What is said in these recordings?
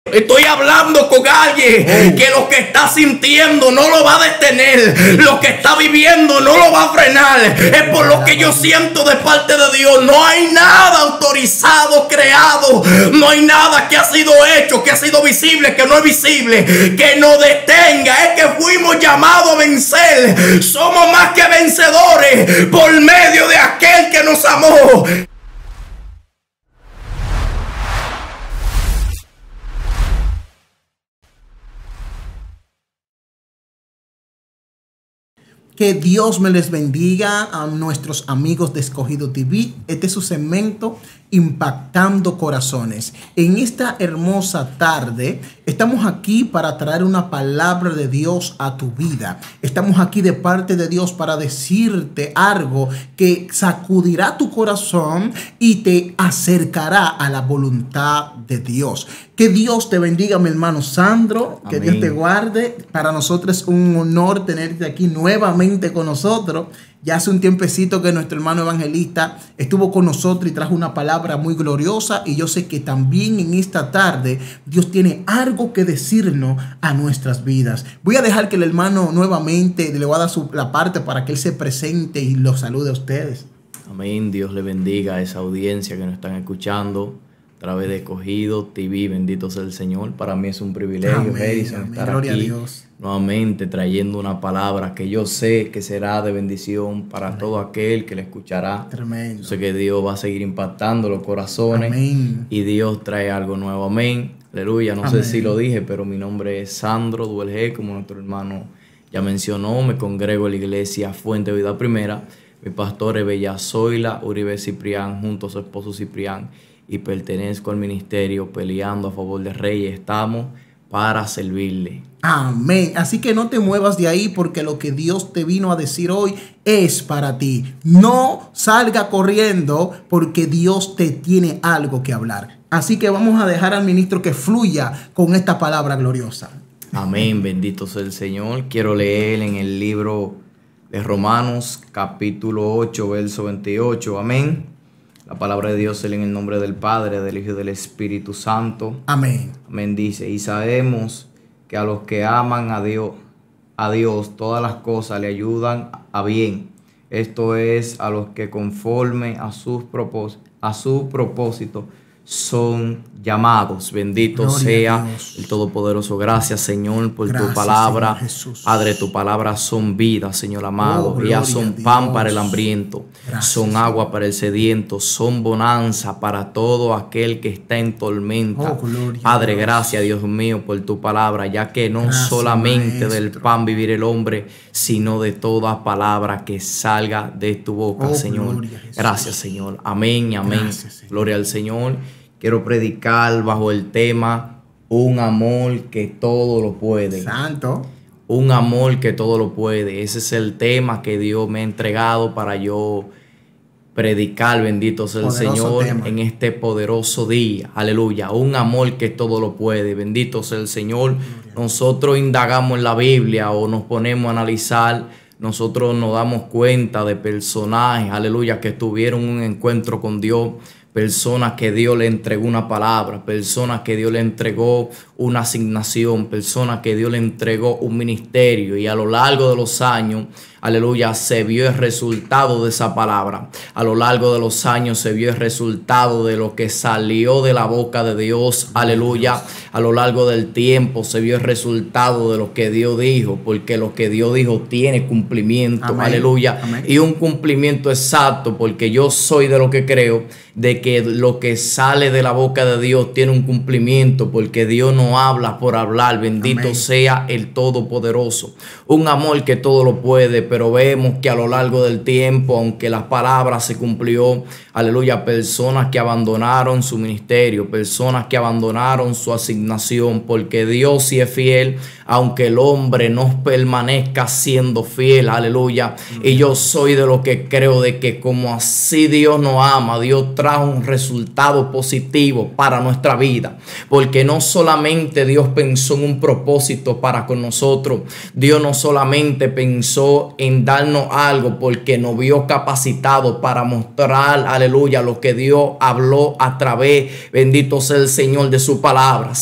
Estoy hablando con alguien que lo que está sintiendo no lo va a detener, lo que está viviendo no lo va a frenar. Es por lo que yo siento de parte de Dios. No hay nada autorizado, creado, no hay nada que ha sido hecho, que ha sido visible, que no es visible, que nos detenga. Es que fuimos llamados a vencer. Somos más que vencedores por medio de aquel que nos amó. Que Dios me les bendiga a nuestros amigos de Escogido TV. Este es su segmento Impactando Corazones. En esta hermosa tarde estamos aquí para traer una palabra de Dios a tu vida. Estamos aquí de parte de Dios para decirte algo que sacudirá tu corazón y te acercará a la voluntad de Dios. Que Dios te bendiga, mi hermano Sandro. Que Dios te guarde. Para nosotros es un honor tenerte aquí nuevamente con nosotros. Ya hace un tiempecito que nuestro hermano evangelista estuvo con nosotros y trajo una palabra muy gloriosa. Y yo sé que también en esta tarde Dios tiene algo que decirnos a nuestras vidas. Voy a dejar que el hermano nuevamente le voy a dar la parte para que él se presente y los salude a ustedes. Amén. Dios le bendiga a esa audiencia que nos están escuchando a través de Escogido TV. Bendito sea el Señor. Para mí es un privilegio, Harrison, estar Gloria aquí a Dios. Nuevamente trayendo una palabra que yo sé que será de bendición para todo aquel que la escuchará. Tremendo. Yo sé que Dios va a seguir impactando los corazones. Amén. Y Dios trae algo nuevo. Amén. Aleluya. No sé si lo dije, pero mi nombre es Sandro Duelge, como nuestro hermano ya mencionó. Me congrego en la iglesia Fuente de Vida Primera. Mi pastor es Bellazoila Uribe Ciprián, junto a su esposo Ciprián. Y pertenezco al ministerio Peleando a Favor de Reyes. Estamos para servirle. Amén. Así que no te muevas de ahí, porque lo que Dios te vino a decir hoy es para ti. No salga corriendo, porque Dios te tiene algo que hablar. Así que vamos a dejar al ministro que fluya con esta palabra gloriosa. Amén. Bendito sea el Señor. Quiero leer en el libro de Romanos, capítulo 8, verso 28. Amén. La palabra de Dios es en el nombre del Padre, del Hijo y del Espíritu Santo. Amén. Amén. Dice: y sabemos que a los que aman a Dios, todas las cosas le ayudan a bien. Esto es, a los que conforme a su propósito son llamados. Bendito Gloria sea el Todopoderoso. Gracias, Señor, por Gracias, tu palabra. Señor Padre, tu palabra son vida, Señor amado. Ellas son pan para el hambriento. Gracias, son agua para el sediento. Son bonanza para todo aquel que está en tormenta. Padre, gracias, Dios mío, por tu palabra, ya que no solamente del pan vivir el hombre, sino de toda palabra que salga de tu boca, Señor. Gracias, Señor. Amén y amén. Gracias, Gloria al Señor. Quiero predicar bajo el tema un amor que todo lo puede. Santo. Un amor que todo lo puede. Ese es el tema que Dios me ha entregado para yo predicar. Bendito sea el Señor en este poderoso día. Aleluya. Un amor que todo lo puede. Bendito sea el Señor. Nosotros indagamos en la Biblia o nos ponemos a analizar. Nosotros nos damos cuenta de personajes, aleluya, que tuvieron un encuentro con Dios. Personas que Dios le entregó una palabra, personas que Dios le entregó una asignación, personas que Dios le entregó un ministerio, y a lo largo de los años, aleluya, se vio el resultado de esa palabra. A lo largo de los años se vio el resultado de lo que salió de la boca de Dios, aleluya. A lo largo del tiempo se vio el resultado de lo que Dios dijo, porque lo que Dios dijo tiene cumplimiento, amén, aleluya. Amén. Y un cumplimiento exacto, porque yo soy de lo que creo, de que lo que sale de la boca de Dios tiene un cumplimiento, porque Dios no habla por hablar. Bendito amén sea el Todopoderoso. Un amor que todo lo puede, pero vemos que a lo largo del tiempo, aunque las palabras se cumplió, aleluya, personas que abandonaron su ministerio, personas que abandonaron su asignación, porque Dios sí es fiel, aunque el hombre no permanezca siendo fiel, aleluya. Y yo soy de lo que creo de que como así Dios nos ama, Dios trajo un resultado positivo para nuestra vida, porque no solamente Dios pensó en un propósito para con nosotros, Dios no solamente pensó en darnos algo porque nos vio capacitados para mostrar, aleluya, lo que Dios habló a través, bendito sea el Señor, de su palabra,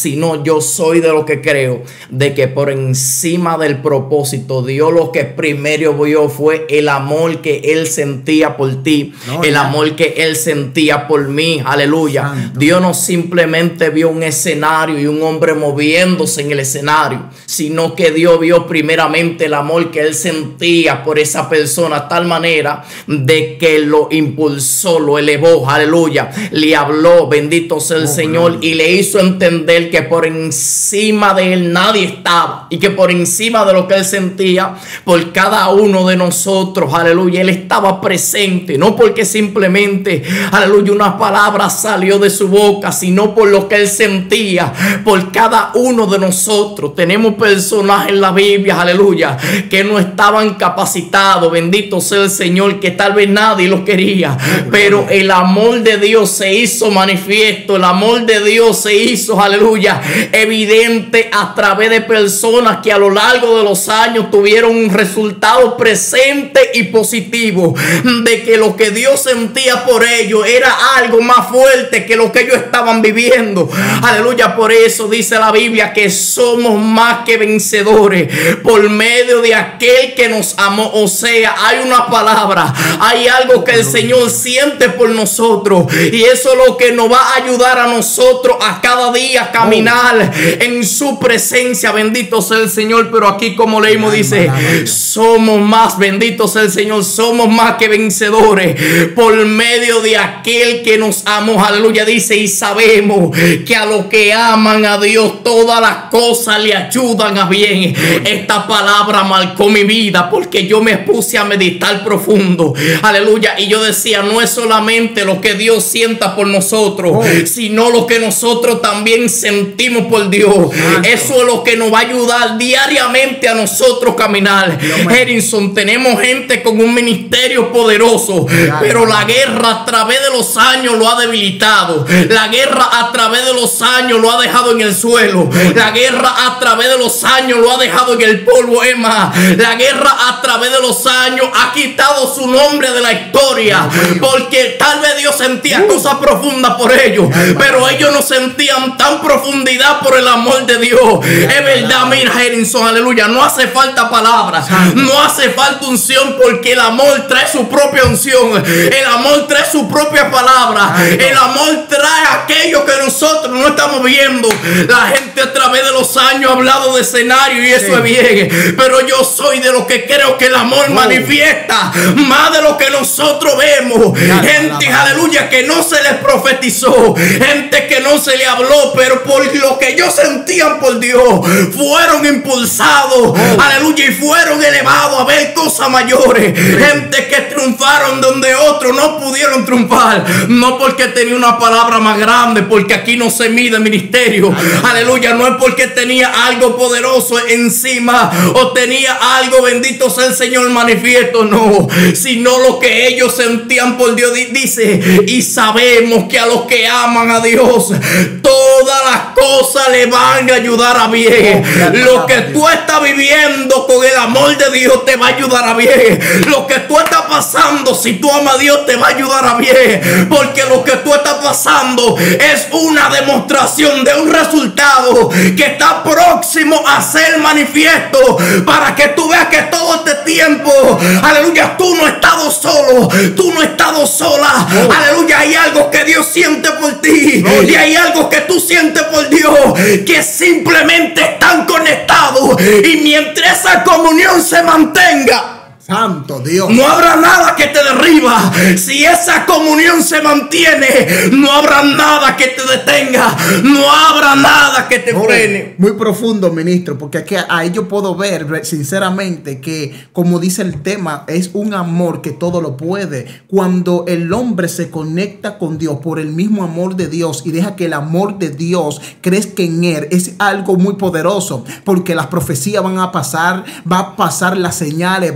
sino yo soy de lo que creo de que por encima del propósito, Dios lo que primero vio fue el amor que Él sentía por ti, el amor que Él sentía por mí. Aleluya. Santo. Dios no simplemente vio un escenario y un hombre moviéndose en el escenario, sino que Dios vio primeramente el amor que Él sentía por esa persona, tal manera de que lo impulsó, lo elevó, aleluya, le habló, bendito sea el Señor, y le hizo entender que por encima de Él nadie estaba, y que por encima de lo que Él sentía por cada uno de nosotros, aleluya, Él estaba presente, no porque simplemente, aleluya, una palabra salió de su boca, sino por lo que Él sentía por cada uno de nosotros. Tenemos personajes en la Biblia, aleluya, que no estaban capacitados, bendito sea el Señor, que tal vez nadie los quería, pero el amor de Dios se hizo manifiesto, el amor de Dios se hizo, aleluya, evidente a través de personas que a lo largo de los años tuvieron un resultado presente y positivo, de que lo que Dios sentía por ellos era algo más fuerte que lo que ellos estaban viviendo. Aleluya, por eso dice la Biblia que somos más que vencedores por medio de aquel que nos amó. O sea, hay una palabra, hay algo que el Señor siente por nosotros, y eso es lo que nos va a ayudar a nosotros a cada día caminar en su presencia. Bendito sea el Señor. Pero aquí, como leímos, dice, somos más, bendito sea el Señor, somos más que vencedores por medio de aquel que nos amó. Aleluya, dice, y sabemos que a los que aman a Dios todas las cosas le ayudan a bien. Esta palabra marcó mi vida, porque yo me puse a meditar profundo, aleluya, y yo decía, no es solamente lo que Dios sienta por nosotros, sino lo que nosotros también sentimos por Dios. Eso es lo que nos va a ayudar diariamente a nosotros caminar. Harrison, tenemos gente con un ministerio poderoso, pero la guerra a través de los años lo ha debilitado. La guerra a través de los años lo ha dejado en el suelo. La guerra a través de los años lo ha dejado en el polvo. Emma, la guerra a través de los años ha quitado su nombre de la historia, porque tal vez Dios sentía cosas profundas por ellos, pero ellos no sentían tan profundidad por el amor de Dios. Es verdad, mira, Harrison, aleluya, no hace falta palabras, no hace falta unción, porque el amor trae su propia unción, el amor trae su propia palabra, el amor trae aquello que nosotros no estamos viendo. La gente a través de los años ha hablado de escenario, y eso es bien, pero yo soy de los que creo que el amor manifiesta más de lo que nosotros vemos. Gente, aleluya, que no se les profetizó, gente que no se le habló, pero por lo que ellos sentían por Dios, fueron impulsados, aleluya, y fueron elevados a ver cosas mayores. Gente que triunfaron donde otros no pudieron triunfar, no porque tenía una palabra más grande, porque aquí no se mide ministerio, aleluya, no es porque tenía algo poderoso encima o tenía algo, bendito sea el Señor, manifiesto, no, sino lo que ellos sentían por Dios. Dice, y sabemos que a los que aman a Dios todas las cosas le van a ayudar a bien. Lo que tú estás viviendo con el amor de Dios te va a ayudar a bien. Lo que tú estás pasando, si tú amas a Dios, te va a ayudar a bien, porque lo que tú estás pasando es una demostración de un resultado que está próximo a ser manifiesto, para que tú veas que todo este tiempo, aleluya, tú no has estado solo, tú no has estado sola, aleluya, hay algo que Dios siente por ti, y hay algo que tú sientes por Dios, que simplemente están conectados, y mientras esa comunión se mantenga, Santo Dios, no habrá nada que te derriba. Si esa comunión se mantiene, no habrá nada que te detenga, no habrá nada que te frene. Muy profundo, ministro, porque aquí ahí yo puedo ver sinceramente que, como dice el tema, es un amor que todo lo puede. Cuando el hombre se conecta con Dios por el mismo amor de Dios y deja que el amor de Dios crezca en él, es algo muy poderoso, porque las profecías van a pasar, va a pasar las señales, van a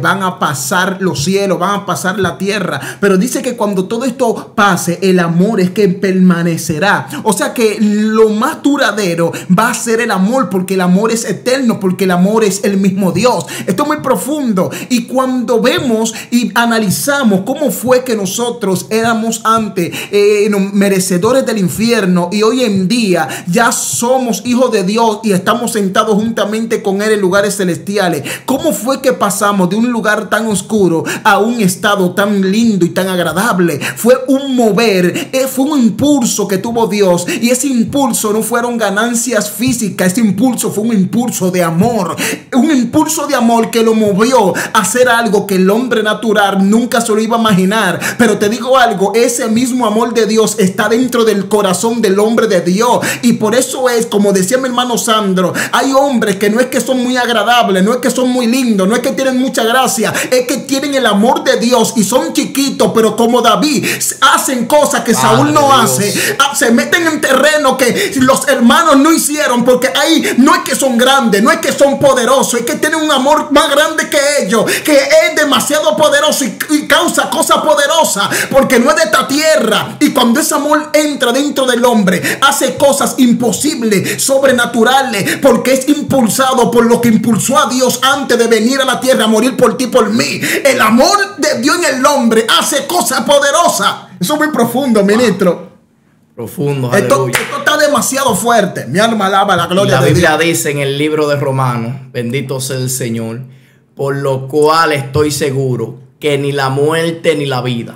pasar los cielos, van a pasar la tierra, pero dice que cuando todo esto pase, el amor es que permanecerá. O sea que lo más duradero va a ser el amor, porque el amor es eterno, porque el amor es el mismo Dios. Esto es muy profundo. Y cuando vemos y analizamos cómo fue que nosotros éramos antes merecedores del infierno, y hoy en día ya somos hijos de Dios y estamos sentados juntamente con Él en lugares celestiales, ¿cómo fue que pasamos de un lugar tan oscuro a un estado tan lindo y tan agradable? Fue un mover, fue un impulso que tuvo Dios, y ese impulso no fueron ganancias físicas, ese impulso fue un impulso de amor, un impulso de amor que lo movió a hacer algo que el hombre natural nunca se lo iba a imaginar. Pero te digo algo, ese mismo amor de Dios está dentro del corazón del hombre de Dios, y por eso es, como decía mi hermano Sandro, hay hombres que no es que son muy agradables, no es que son muy lindos, no es que tienen mucha gracia, es que tienen el amor de Dios y son chiquitos, pero como David hacen cosas que Saúl no hace, se meten en terreno que los hermanos no hicieron, porque ahí no es que son grandes, no es que son poderosos, es que tienen un amor más grande que ellos, que es demasiado poderoso y causa cosas poderosas, porque no es de esta tierra. Y cuando ese amor entra dentro del hombre, hace cosas imposibles, sobrenaturales, porque es impulsado por lo que impulsó a Dios antes de venir a la tierra a morir por ti, por mí. El amor de Dios en el hombre hace cosas poderosas. Eso es muy profundo, ministro. Profundo, esto está demasiado fuerte. Mi alma alaba la gloria de Dios. La Biblia dice en el libro de Romanos, bendito sea el Señor, por lo cual estoy seguro que ni la muerte ni la vida,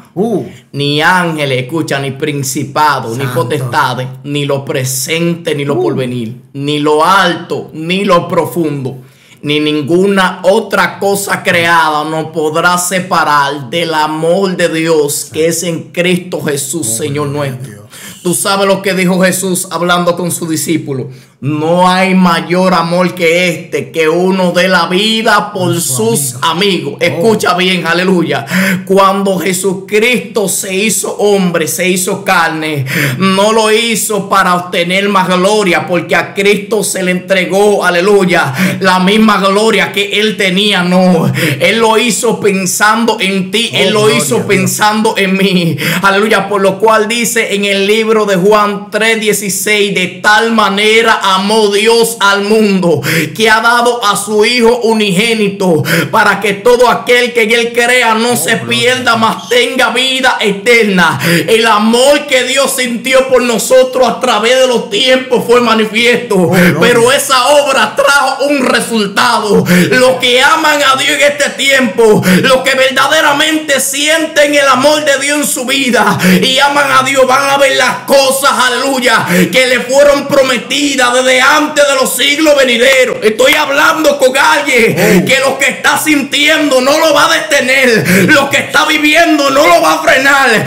ni ángeles, escucha, ni principados, ni potestades, ni lo presente ni lo porvenir, ni lo alto ni lo profundo, ni ninguna otra cosa creada nos podrá separar del amor de Dios que es en Cristo Jesús, Señor nuestro. Tú sabes lo que dijo Jesús hablando con su discípulo: no hay mayor amor que este, que uno dé la vida por sus amigos. Escucha bien, aleluya. Cuando Jesucristo se hizo hombre, se hizo carne, no lo hizo para obtener más gloria, porque a Cristo se le entregó, aleluya, la misma gloria que Él tenía. No, Él lo hizo pensando en ti, Él lo hizo pensando en mí, aleluya. Por lo cual dice en el libro de Juan 3:16, de tal manera amó Dios al mundo que ha dado a su Hijo unigénito, para que todo aquel que en Él crea no se pierda, mas tenga vida eterna. El amor que Dios sintió por nosotros a través de los tiempos fue manifiesto, pero esa obra trajo un resultado. Los que aman a Dios en este tiempo, los que verdaderamente sienten el amor de Dios en su vida y aman a Dios, van a ver las cosas, aleluya, que le fueron prometidas desde antes de los siglos venideros. Estoy hablando con alguien que lo que está sintiendo no lo va a detener, lo que está viviendo no lo va a frenar.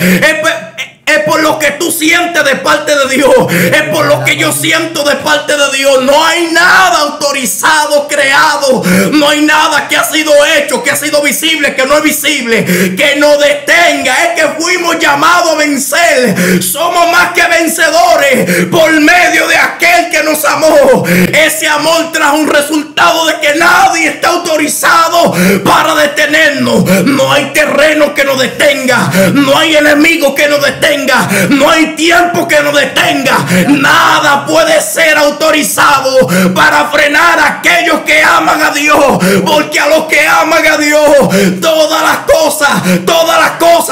Es por lo que tú sientes de parte de Dios, es por lo que yo siento de parte de Dios. No hay nada autorizado, creado, no hay nada que ha sido hecho, que ha sido visible, que no es visible, que nos detenga. Es que fuimos llamados a vencer, somos más que vencedores por medio de aquel que nos amó. Ese amor trajo un resultado de que nadie está autorizado para detenernos. No hay terreno que nos detenga, no hay enemigo que nos detenga, no hay tiempo que nos detenga. Nada puede ser autorizado para frenar a aquellos que aman a Dios, porque a los que aman a Dios todas las cosas, es que todas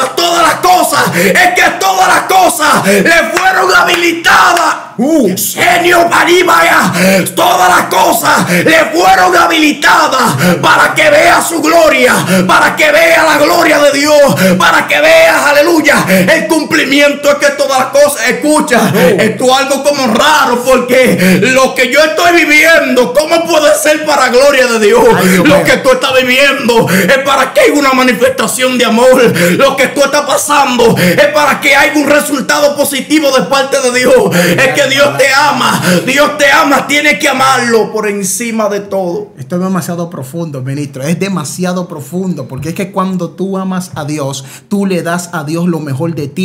las cosas le fueron habilitadas. Señor, todas las cosas le fueron habilitadas para que vea su gloria, para que vea la gloria de Dios, para que veas, aleluya, el cumplimiento. Es que todas las cosas, escucha, esto es algo como raro, porque lo que yo estoy viviendo, ¿cómo puede ser para gloria de Dios? Lo que tú estás viviendo es para que haya una manifestación de amor. Lo que tú estás pasando es para que haya un resultado positivo de parte de Dios. Es que Dios te ama, tienes que amarlo por encima de todo. Esto es demasiado profundo, ministro, es demasiado profundo, porque es que cuando tú amas a Dios, tú le das a Dios lo mejor de ti. En una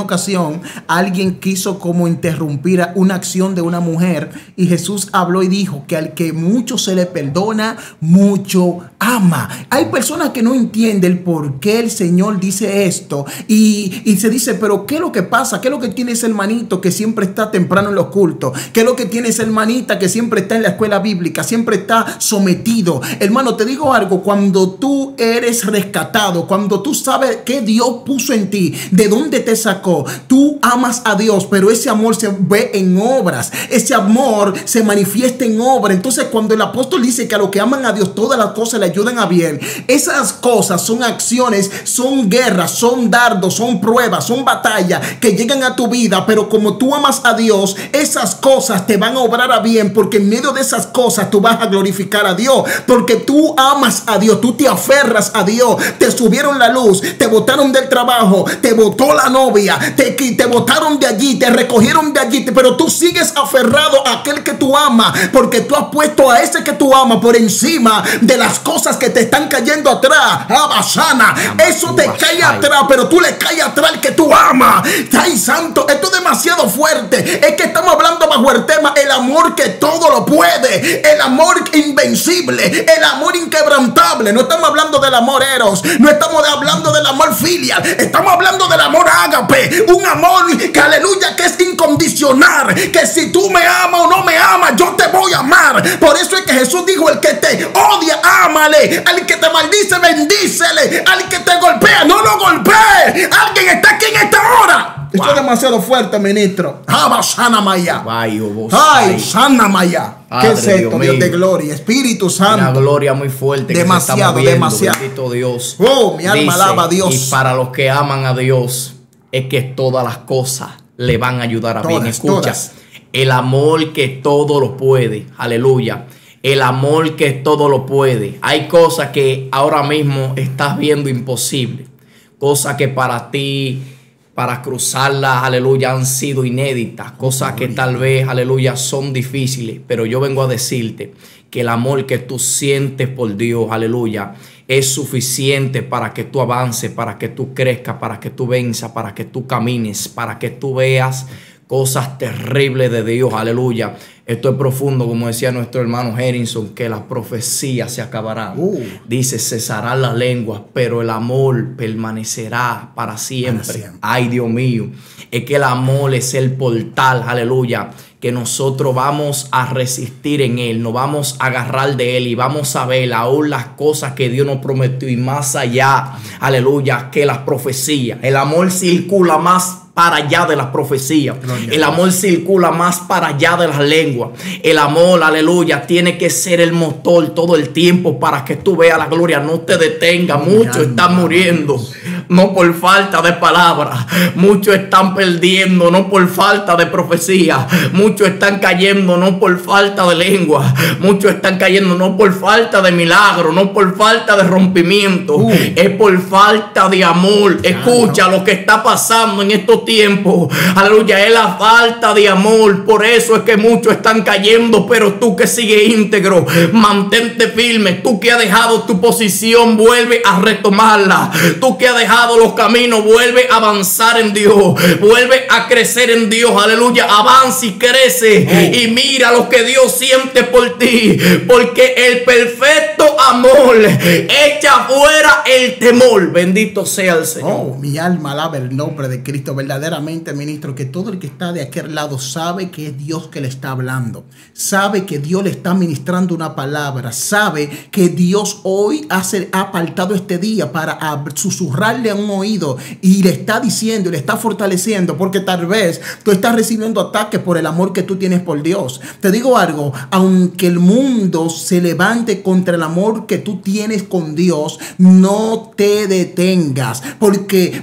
ocasión alguien quiso como interrumpir una acción de una mujer y Jesús habló y dijo que al que mucho se le perdona, mucho ama. Hay personas que no entienden por qué el Señor dice esto y se dice, pero ¿qué es lo que pasa? ¿Qué es lo que tiene ese hermanito que siempre está temprano en los cultos? ¿Qué es lo que tiene esa hermanita que siempre está en la escuela bíblica, siempre está sometido? Hermano, te digo algo, cuando tú eres rescatado, cuando tú sabes que Dios puso en ti, de dónde te sacó, tú amas a Dios, pero ese amor se ve en obras, ese amor se manifiesta en obra. Entonces cuando el apóstol dice que a los que aman a Dios todas las cosas le ayudan a bien, esas cosas son acciones, son guerras, son dardos, son pruebas, son batallas que llegan a tu vida, pero como tú amas a Dios, esas cosas te van a obrar a bien, porque en medio de esas cosas tú vas a glorificar a Dios, porque tú amas a Dios, tú te aferras a Dios. Te subieron la luz, te botaron del trabajo, te botó la novia, te botaron de allí, te recogieron de allí, pero tú sigues aferrado a aquel que tú amas, porque tú has puesto a ese que tú amas por encima de las cosas que te están cayendo atrás. Abasana, eso te cae atrás, pero tú le caes atrás al que tú amas. Ay, santo, esto es demasiado fuerte. Es que estamos hablando bajo el tema el amor que todo lo puede, el amor invencible, el amor inquebrantable. No estamos hablando del amor eros, no estamos hablando del amor filial, estamos hablando del amor ágape, un amor que, aleluya, que es incondicional, que si tú me amas o no me amas, yo te voy a amar. Por eso es que Jesús dijo, el que te odia, ámale, al que te maldice, bendícele, al que te golpea, no lo golpee. Alguien está aquí en esta hora. Wow. Esto es demasiado fuerte, ministro. Ay, sana Maya. ¿Qué es esto, Dios de gloria? Espíritu Santo. Una gloria muy fuerte. Demasiado, que se está moviendo, demasiado. Bendito Dios. Oh, mi alma alaba a Dios. Y para los que aman a Dios, es que todas las cosas le van a ayudar a bien. Escucha. El amor que todo lo puede. Aleluya. El amor que todo lo puede. Hay cosas que ahora mismo estás viendo imposible. Cosas que para ti, para cruzarlas, aleluya, han sido inéditas. Cosas que tal vez, aleluya, son difíciles. Pero yo vengo a decirte que el amor que tú sientes por Dios, aleluya, es suficiente para que tú avances, para que tú crezcas, para que tú venzas, para que tú camines, para que tú veas cosas terribles de Dios, aleluya. Esto es profundo, como decía nuestro hermano Harrison, que las profecías se acabarán. Dice, cesarán las lenguas, pero el amor permanecerá para siempre. Ay, Dios mío, es que el amor es el portal, aleluya, que nosotros vamos a resistir en él, nos vamos a agarrar de él y vamos a ver aún las cosas que Dios nos prometió y más allá, aleluya, que las profecías. El amor circula más para allá de las profecías. El amor circula más para allá de las lenguas. El amor, aleluya, tiene que ser el motor todo el tiempo para que tú veas la gloria. No te detenga. Muchos están muriendo, no por falta de palabras. Muchos están perdiendo, no por falta de profecía. Muchos están cayendo, no por falta de lengua. Muchos están cayendo, no por falta de milagro, no por falta de rompimiento. Es por falta de amor. Escucha lo que está pasando en estos tiempo, aleluya, es la falta de amor. Por eso es que muchos están cayendo, pero tú que sigues íntegro, mantente firme. Tú que has dejado tu posición, vuelve a retomarla. Tú que has dejado los caminos, vuelve a avanzar en Dios, vuelve a crecer en Dios, aleluya, avanza y crece y mira lo que Dios siente por ti, porque el perfecto amor echa fuera el temor. Bendito sea el Señor. Oh, mi alma alaba el nombre de Cristo. Verdaderamente, ministro, que todo el que está de aquel lado sabe que es Dios que le está hablando, sabe que Dios le está ministrando una palabra, sabe que Dios hoy ha apartado este día para susurrarle a un oído y le está diciendo y le está fortaleciendo, porque tal vez tú estás recibiendo ataques por el amor que tú tienes por Dios. Te digo algo, aunque el mundo se levante contra el amor que tú tienes con Dios, no te detengas, porque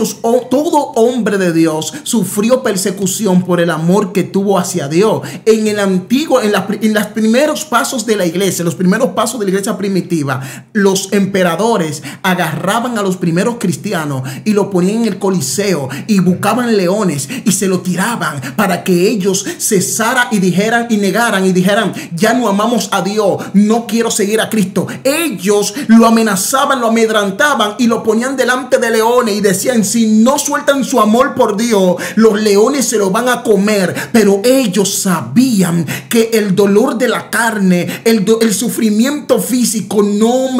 todo hombre de Dios sufrió persecución por el amor que tuvo hacia Dios. En el antiguo, en los primeros pasos de la iglesia, los primeros pasos de la iglesia primitiva, los emperadores agarraban a los primeros cristianos cristiano y lo ponían en el Coliseo y buscaban leones y se lo tiraban para que ellos cesaran y dijeran y negaran y dijeran: ya no amamos a Dios, no quiero seguir a Cristo. Ellos lo amenazaban, lo amedrantaban y lo ponían delante de leones y decían: si no sueltan su amor por Dios, los leones se lo van a comer. Pero ellos sabían que el dolor de la carne, el sufrimiento físico no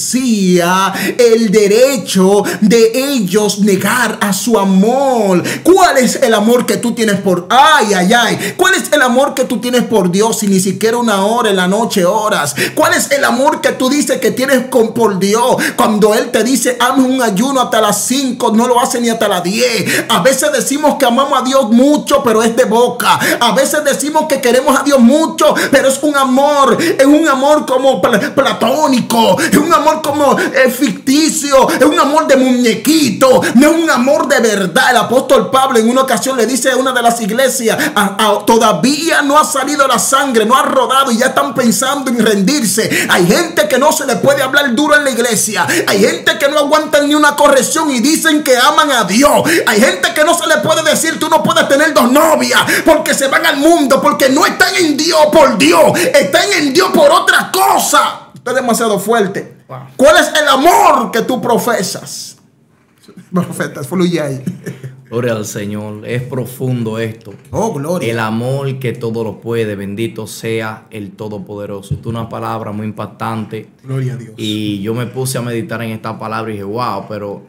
merecía el derecho de ellos negar a su amor. ¿Cuál es el amor que tú tienes por ¿Cuál es el amor que tú tienes por Dios si ni siquiera una hora en la noche oras? ¿Cuál es el amor que tú dices que tienes por Dios cuando Él te dice: hazme un ayuno hasta las 5, no lo hace ni hasta las 10? A veces decimos que amamos a Dios mucho, pero es de boca. A veces decimos que queremos a Dios mucho, pero es un amor como platónico, es un amor como ficticio, es un amor de muñequito, no es un amor de verdad. El apóstol Pablo en una ocasión le dice a una de las iglesias: todavía no ha salido la sangre, no ha rodado y ya están pensando en rendirse. Hay gente que no se le puede hablar duro en la iglesia, hay gente que no aguantan ni una corrección y dicen que aman a Dios. Hay gente que no se le puede decir: tú no puedes tener 2 novias, porque se van al mundo, porque no están en Dios por Dios, están en Dios por otra cosa. Esto es demasiado fuerte. Wow. ¿Cuál es el amor que tú profesas? Profetas, fluye ahí. Gloria al Señor. Es profundo esto. Oh, gloria. El amor que todo lo puede. Bendito sea el Todopoderoso. Esto es una palabra muy impactante. Gloria a Dios. Y yo me puse a meditar en esta palabra y dije: wow, pero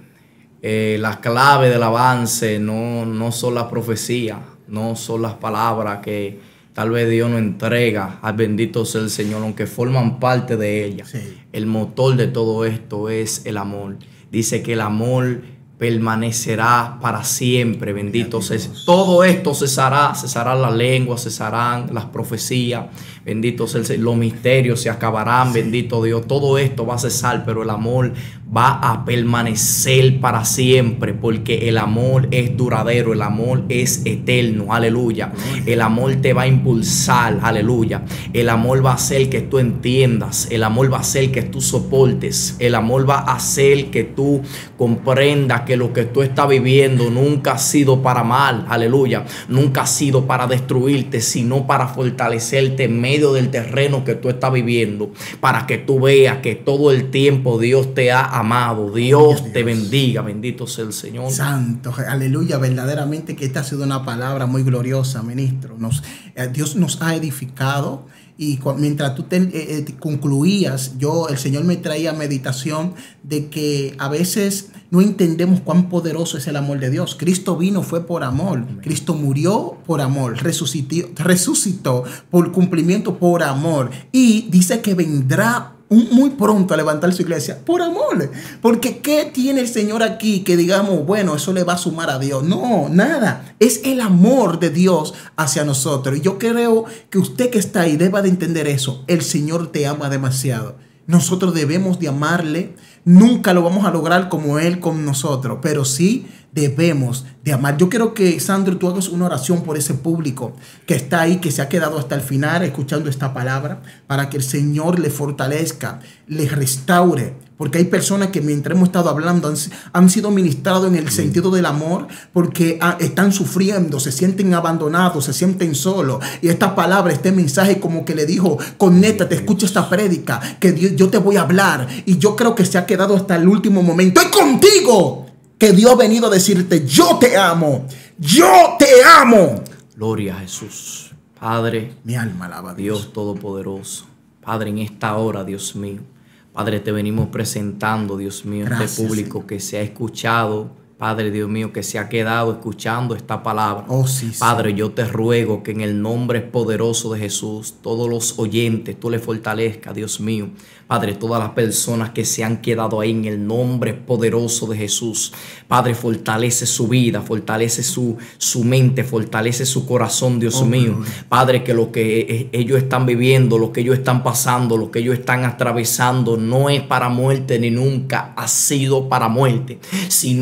las claves del avance no son las profecías, no son las palabras que tal vez Dios nos entrega al bendito sea el Señor, aunque forman parte de ella. Sí. El motor de todo esto es el amor. Dice que el amor permanecerá para siempre. Bendito sea. Todo esto cesará la lengua, cesarán las profecías. Bendito sea el Señor. Los misterios se acabarán. Bendito Dios. Todo esto va a cesar, pero el amor va a permanecer para siempre, porque el amor es duradero, el amor es eterno. Aleluya. El amor te va a impulsar. Aleluya. El amor va a hacer que tú entiendas. El amor va a hacer que tú soportes. El amor va a hacer que tú comprendas que lo que tú estás viviendo nunca ha sido para mal. Aleluya. Nunca ha sido para destruirte, sino para fortalecerte en medio del terreno que tú estás viviendo, para que tú veas que todo el tiempo Dios te ha amado. Dios te bendiga. Bendito sea el Señor. Santo, aleluya. Verdaderamente que esta ha sido una palabra muy gloriosa, ministro. Dios nos ha edificado. Y mientras tú concluías, el Señor me traía meditación de que a veces no entendemos cuán poderoso es el amor de Dios. Cristo vino, fue por amor. Cristo murió por amor. Resucitó por cumplimiento, por amor. Y dice que vendrá muy pronto a levantar su iglesia por amor. Porque ¿qué tiene el Señor aquí que digamos, bueno, eso le va a sumar a Dios? No, nada. Es el amor de Dios hacia nosotros. Y yo creo que usted que está ahí deba de entender eso. El Señor te ama demasiado. Nosotros debemos de amarle. Nunca lo vamos a lograr como Él con nosotros, pero sí debemos de amar. Yo quiero que, Sandro, tú hagas una oración por ese público que está ahí, que se ha quedado hasta el final escuchando esta palabra, para que el Señor le fortalezca, le restaure. Porque hay personas que mientras hemos estado hablando han sido ministrados en el sentido del amor, porque están sufriendo, se sienten abandonados, se sienten solos. Y esta palabra, este mensaje como que le dijo: conéctate, escucha esta prédica, que yo te voy a hablar. Y yo creo que se ha quedado hasta el último momento. ¡Estoy contigo! Que Dios ha venido a decirte: yo te amo, yo te amo. Gloria a Jesús. Padre, mi alma alaba a Dios Todopoderoso. Padre, en esta hora, Dios mío, Padre, te venimos presentando, Dios mío, gracias, este público, Señor, que se ha escuchado, Padre, Dios mío, que se ha quedado escuchando esta palabra. Oh, sí, Padre, yo te ruego que en el nombre poderoso de Jesús, todos los oyentes, tú le fortalezcas, Dios mío. Padre, todas las personas que se han quedado ahí, en el nombre poderoso de Jesús. Padre, fortalece su vida, fortalece su mente, fortalece su corazón, Dios mío. Padre, que lo que ellos están viviendo, lo que ellos están pasando, lo que ellos están atravesando, no es para muerte ni nunca ha sido para muerte, sino para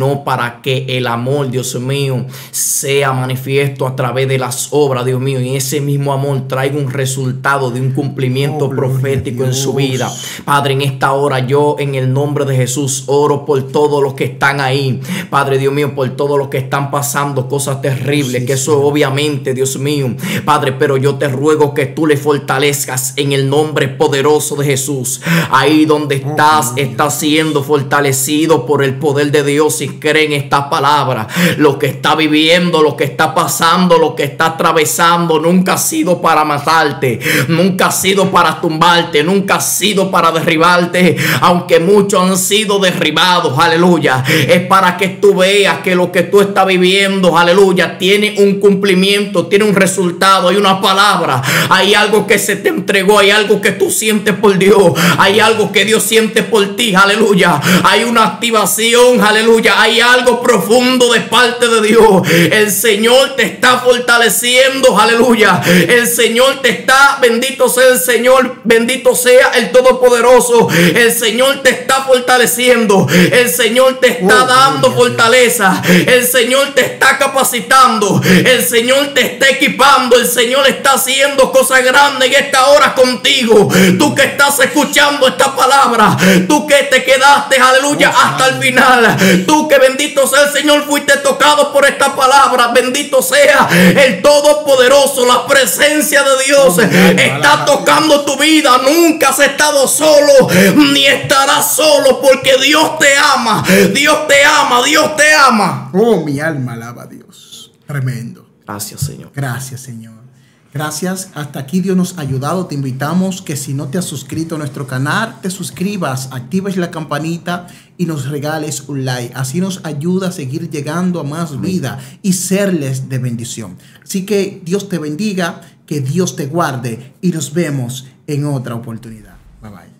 para que el amor, Dios mío, sea manifiesto a través de las obras, Dios mío, y ese mismo amor traiga un resultado de un cumplimiento profético en su vida. Padre, en esta hora yo en el nombre de Jesús oro por todos los que están ahí, Padre Dios mío, por todos los que están pasando cosas terribles, que eso obviamente, Dios mío, Padre, pero yo te ruego que tú le fortalezcas en el nombre poderoso de Jesús. Ahí donde estás siendo fortalecido por el poder de Dios y cree en esta palabra. Lo que está viviendo, lo que está pasando, lo que está atravesando, nunca ha sido para matarte, nunca ha sido para tumbarte, nunca ha sido para derribarte, aunque muchos han sido derribados, aleluya. Es para que tú veas que lo que tú estás viviendo, aleluya, tiene un cumplimiento, tiene un resultado, hay una palabra, hay algo que se te entregó, hay algo que tú sientes por Dios, hay algo que Dios siente por ti, aleluya. Hay una activación, aleluya, hay algo profundo de parte de Dios. El Señor te está fortaleciendo, aleluya. El Señor te está, bendito sea el Señor, bendito sea el Todopoderoso. El Señor te está fortaleciendo, el Señor te está dando fortaleza, el Señor te está capacitando, el Señor te está equipando, el Señor está haciendo cosas grandes en esta hora contigo. Tú que estás escuchando esta palabra, tú que te quedaste, aleluya, hasta el final, tú que bendito sea el Señor fuiste tocado por esta palabra, bendito sea el Todopoderoso. La presencia de Dios está tocando tu vida. Nunca has estado solo ni estarás solo, porque Dios te ama, Dios te ama, Dios te ama. Oh, mi alma alaba a Dios. Tremendo. Gracias, Señor. Gracias, Señor. Gracias. Hasta aquí Dios nos ha ayudado. Te invitamos que si no te has suscrito a nuestro canal, te suscribas, actives la campanita y nos regales un like. Así nos ayuda a seguir llegando a más vida y serles de bendición. Así que Dios te bendiga, que Dios te guarde y nos vemos en otra oportunidad. Bye bye.